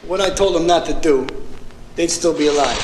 What I told them not to do, they'd still be alive.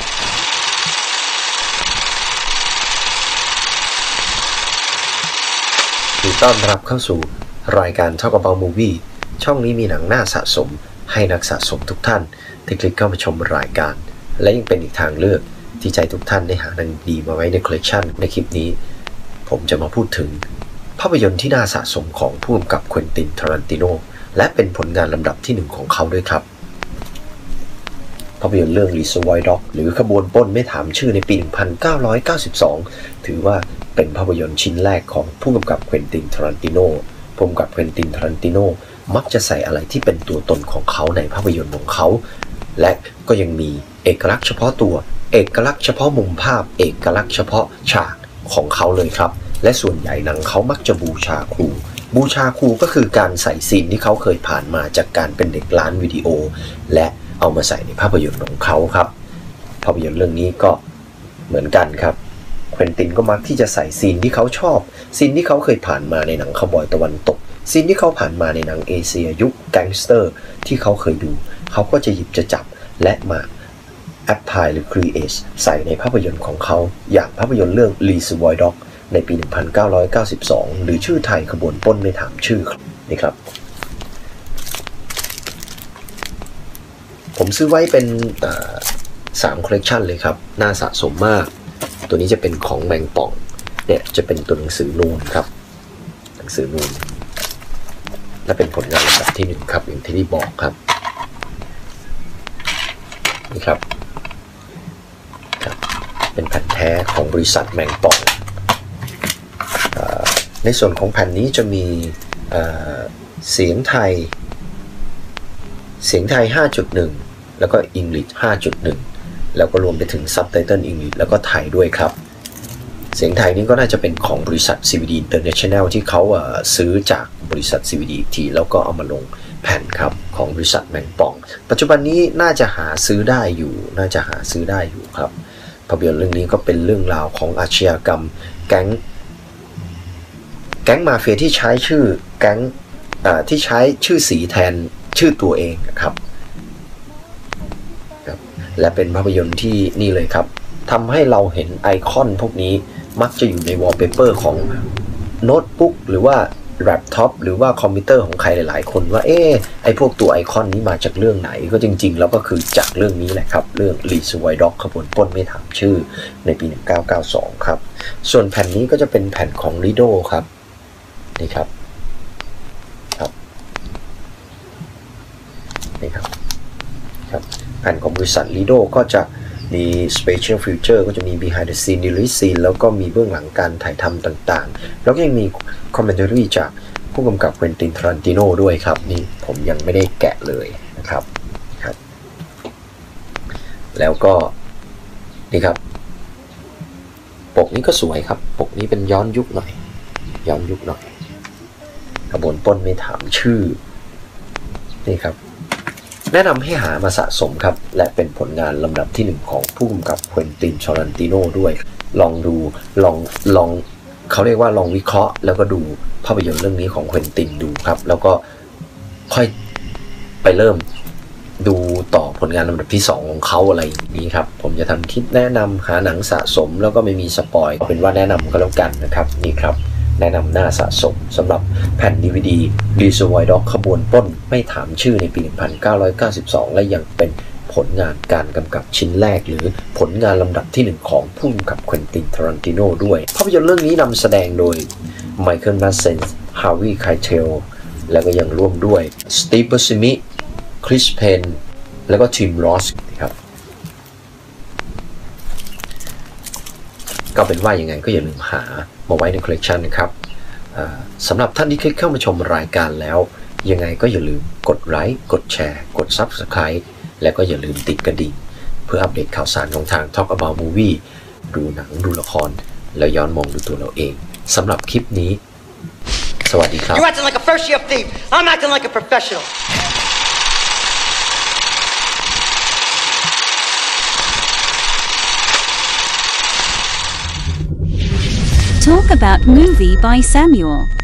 ต้อนรับเข้าสู่รายการ Talk About Movie ช่องนี้มีหนังน่าสะสมให้นักสะสมทุกท่านที่คลิกเข้ามาชมรายการและยังเป็นอีกทางเลือกที่ใจทุกท่านได้หาหนังดีมาไว้ในคอลเลกชันในคลิปนี้ผมจะมาพูดถึงภาพยนตร์ที่น่าสะสมของผู้กำกับเควินติน ทารันติโนและเป็นผลงานลำดับที่1ของเขาด้วยครับภาพยนตร์เรื่อง Reservoir Dogs หรือขบวนปล้นไม่ถามชื่อในปี 1992 ถือว่าเป็นภาพยนตร์ชิ้นแรกของผู้กำกับเควินติน ทารันติโนผู้กำกับเควินติน ทารันติโนมักจะใส่อะไรที่เป็นตัวตนของเขาในภาพยนตร์ของเขาและก็ยังมีเอกลักษณ์เฉพาะตัวเอกลักษณ์เฉพาะมุมภาพเอกลักษณ์เฉพาะฉากของเขาเลยครับและส่วนใหญ่หนังเขามักจะบูชาครูก็คือการใส่ซีนที่เขาเคยผ่านมาจากการเป็นเด็กร้านวิดีโอและเอามาใส่ในภาพยนตร์ของเขาครับภาพยนตร์เรื่องนี้ก็เหมือนกันครับเควินตินก็มักที่จะใส่ซีนที่เขาชอบซีนที่เขาเคยผ่านมาในหนังคาวบอยตะวันตกซีนที่เขาผ่านมาในหนังเอเชียยุคแก๊งสเตอร์ที่เขาเคยดูเขาก็จะหยิบจะจับและมาแอพพลายหรือครีเอทใส่ในภาพยนตร์ของเขาอย่างภาพยนตร์เรื่อง Reservoir Dogs ในปี 1992 หรือชื่อไทยขบวนปล้นไม่ถามชื่อนี่ครับผมซื้อไว้เป็น3 คอลเลกชันเลยครับน่าสะสมมากตัวนี้จะเป็นของแมงป่องเนี่ยจะเป็นตัวหนังสือนูนครับหนังสือนูนและเป็นผลงานลำดับที่1ครับอย่างที่ได้บอกครับนี่ครับเป็นแผ่นแท้ของบริษัทแมงป่องในส่วนของแผ่นนี้จะมีเสียงไทย 5.1 แล้วก็ English 5.1 แล้วก็รวมไปถึง Subtitle English แล้วก็ไทยด้วยครับเสียงไทยนี่ก็น่าจะเป็นของบริษัท CVD International ที่เขาซื้อจากบริษัท CVD อีกทีแล้วก็เอามาลงแผ่นครับของบริษัทแมงป่องปัจจุบันนี้น่าจะหาซื้อได้อยู่ครับภาพยนตร์เรื่องนี้ก็เป็นเรื่องราวของอาชญากรรมแก๊งมาเฟียที่ใช้ชื่อแก๊งที่ใช้ชื่อสีแทนชื่อตัวเองครับและเป็นภาพยนตร์ที่นี่เลยครับทำให้เราเห็นไอคอนพวกนี้มักจะอยู่ในวอลเปเปอร์ของโน้ตบุ๊กหรือว่าแล็ปท็อปหรือว่าคอมพิวเตอร์ของใครหลายๆคนว่าไอพวกตัวไอคอนนี้มาจากเรื่องไหนก็จริงๆแล้วก็คือจากเรื่องนี้แหละครับเรื่อง Reservoir Dogs ขบวนปล้นไม่ถามชื่อในปี 1992 ครับส่วนแผ่นนี้ก็จะเป็นแผ่นของ Lido ครับนี่ครับนี่ครับแผ่นของบริษัท Lido ก็จะมี Special Feature ก็จะมี Behind the Scene Release Scene แล้วก็มีเบื้องหลังการถ่ายทำต่างๆแล้วก็ยังมี Commentary จากผู้กำกับเควินติน ทารันติโนด้วยครับนี่ผมยังไม่ได้แกะเลยนะครับแล้วก็นี่ครับปกนี้ก็สวยครับปกนี้เป็นย้อนยุคหน่อยขบวนปล้นไม่ถามชื่อนี่ครับแนะนำให้หามาสะสมครับและเป็นผลงานลำดับที่1ของผู้กำกับเควินติน ทารันติโนด้วยลองดูลองเขาเรียกว่าลองวิเคราะห์แล้วก็ดูภาพยนตร์เรื่องนี้ของเควินตินดูครับแล้วก็ค่อยไปเริ่มดูต่อผลงานลำดับที่2ของเขาอะไรอย่างนี้ครับผมจะทำคลิปแนะนำหาหนังสะสมแล้วก็ไม่มีสปอยเป็นว่าแนะนำก็แล้วกันนะครับนี่ครับแนะนำหน้าสะสมสำหรับแผ่น DVD Reservoir Dogs ขบวนปล้นไม่ถามชื่อในปี 1992 และยังเป็นผลงานการกำกับชิ้นแรกหรือผลงานลำดับที่1ของผู้กำกับเควินติน ทารันติโนด้วยภาพยนตร์เรื่องนี้นำแสดงโดยไมเคิล มาดเซนส์ฮาร์วีย์ ไคเทลและก็ยังร่วมด้วยสตีฟ บูซิมิคริส เพนแล้วก็ทิม รอสครับก็เป็นว่ายังไงก็อย่าลืมหามาไว้ในคอลเลกชันนะครับสำหรับท่านที่คลิกเข้ามาชมรายการแล้วยังไงก็อย่าลืมกดไลค์กดแชร์กด Subscribe และก็อย่าลืมติดกระดิ่งเพื่ออัปเดตข่าวสารของทาง Talk About Movie ดูหนังดูละครแล้วย้อนมองดูตัวเราเองสำหรับคลิปนี้สวัสดีครับ You're acting like a first year thief. I'm acting like a professional. Talk About Movie by Samuel.